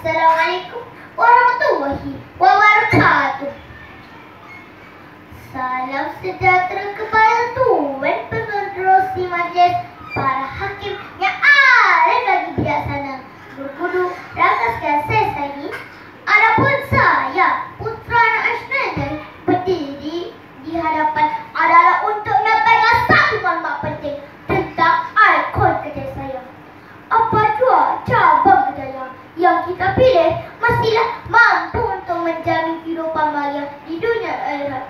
Assalamualaikum warahmatullahi wabarakatuh. Salam sejahtera kepada Tuan Pengerusi Majlis, para hakim yang alim lagi bijaksana, berkudu rakaskan saya sayangi. Adapun saya, putra anak Asnawi, berdiri di hadapan adalah untuk menyampaikan satu maklumat penting tentang ikon kerja saya. Apa jua cabang kerjaya yang kita pilih mestilah mampu untuk menjamin kehidupan mulia di dunia akhirat.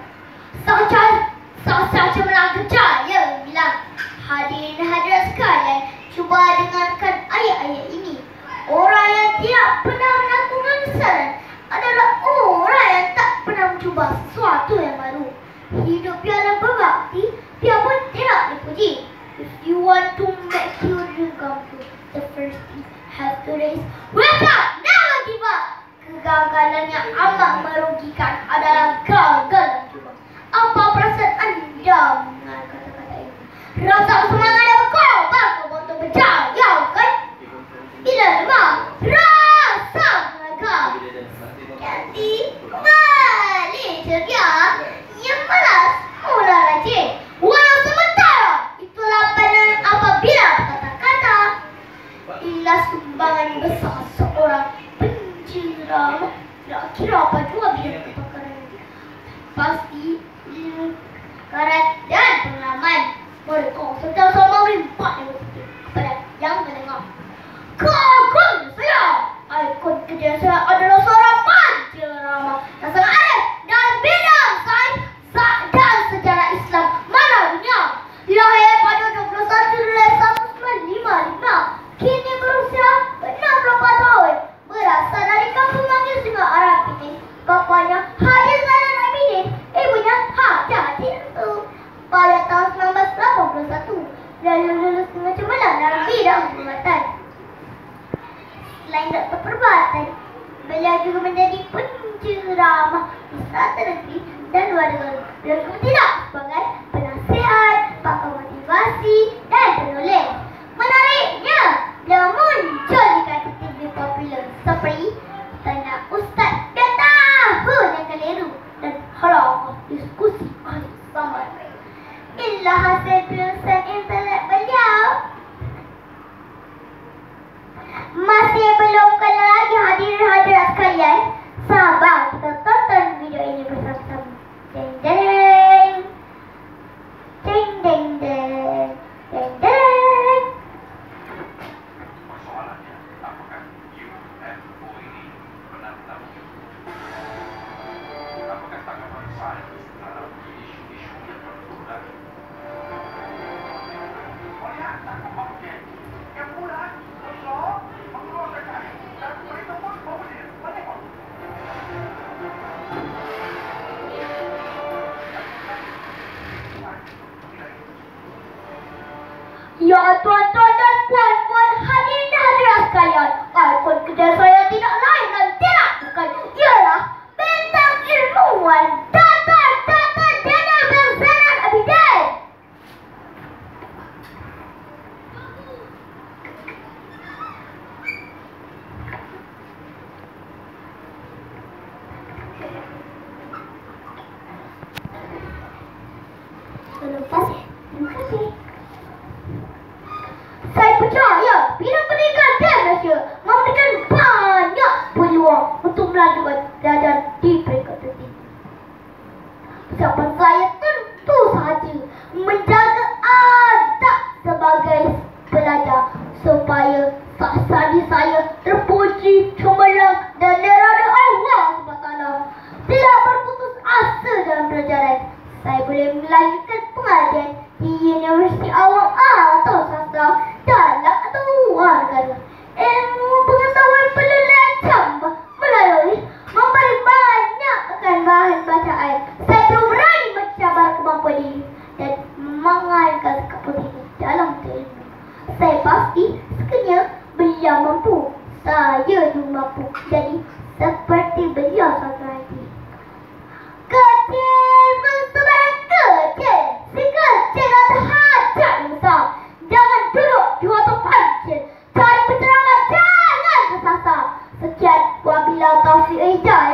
Sahaja menang kerjaya bilang. Hadirin hadirat sekalian, cuba dengarkan ayat-ayat ini. Orang yang tidak pernah melakukan kesalahan adalah orang yang tak pernah mencuba sesuatu yang baru. Hidup biarlah berbakti, biarpun tidak dipuji. If you want to make your dream come true, the first thing you have to do is wake up, never give up. Kegagalan yang amat merugikan adalah gagal cuba. Apa perasaan anda mendengar kata-kata ini? Rasa semangat dan berkorban untuk berjaya, kan? Bila lemah, rasa mengagal. Ganti kembali ceria, yang malas mula rajin. Walau sementara, itulah pandangan apabila kata-kata. Inilah sumbangan besar seorang pencerama. Tak kira apa jua bidang kepakaran ini. Pasti ilmu, karat dan pengalaman. Mereka sedang sama melimpah kepada yang mendengar. Kagum saya, ikon kerja saya adalah seorang pencerama yang sangat alim dalam bidang sains dan sejarah Islam mananya. Lahir pada 21 Julai 1955, kini berusia 64 tahun. Berasal dari kampung Manggil Sungai Arab ini. Bapaknya Haji Zainal Abidin, ibunya Haji Hatiatu. Pada tahun 1981, beliau lulus dengan cemerlang dalam bidang perubatan. Selain doktor perubatan, beliau juga menjadi penceramah di serata negeri dan luar negara. Beliau juga tidak sebagai penasihat, pakar motivasi dan penulis. Menariknya, beliau muncul di kaca TV popular seperti Tanya Ustaz dan Tahun yang Keliru dan Halaqah Diskusi Ahli Samad. Inilah hasil tulisan internet beliau. Masih belum kenal lagi hadirin hadirat sekalian? Sabar, kita tonton video ini bersama-sama. Deng deng, deng deng deng, deng deng. Persoalannya, apakah UFO ini benar-benar wujud? Apakah tanggapan sains terhadap isu-isu yang berkembang? Melihat tangkap objek yang bulat, besar, mengeluarkan cahaya dan berita pun kemudian menengok. Ya tuan-tuan dan puan-puan, hadirin dan hadirat sekalian, ikon kerja saya tidak lain dan tidak bukan ialah bintang ilmuwan Dr. Daniel Zainal Abidin. Terima kasih. Saya percaya bidang pendidikan di Malaysia memberikan banyak peluang untuk melanjutkan belajar di peringkat tertinggi. Persiapan saya tentu sahaja menjaga adab sebagai pelajar supaya sasadi saya terpuji, cemerlang dan dirahmati Allah SWT. Tidak berputus asa dalam pelajaran. Saya boleh melanjutkan pengajian di Universiti Awang atau swasta, dalam atau luar negara. Ilmu pengetahuan perlulah tambah melalui memberi banyak akan bahan bacaan. Saya perlu berani mencabar kemampuan diri dan mengalahkan kepentingan dalam ilmu. Saya pasti sekiranya beliau mampu, saya juga mampu jadi seperti beliau suatu hari. Kecil bersebarang kecil, si kecil atau hajat yang besar. Jangan duduk di waktu pancil, cari penceramah, jangan kesasar. Sekian Taufik Hidayat